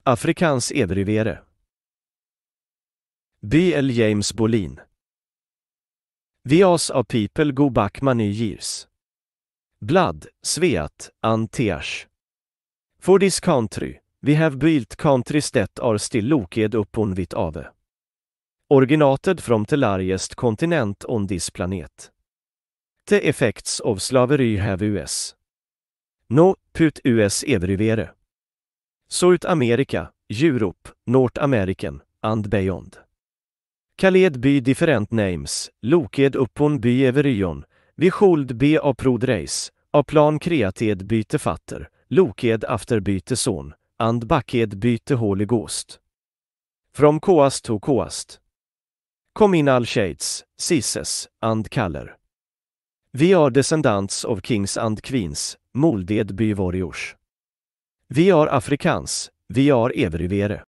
Afrikans everyvere. By L. James Bolin. We as a people go back many years. Blood, sweat, and tears. For this country, we have built countries that are still located upon with ave. Originated from the largest continent on this planet. The effects of slavery have US. No, put US everywhere. South America, Europe, North American, and beyond. Khaled by different names, located upon by everyon, we should be a proud race, a plan created by the Father, located after by the Son, and backed by the Holy Ghost. From coast to coast. Come in all shades, sizes, and color. We are descendants of kings and queens, molded by warriors. We are Africans, we are everywhere.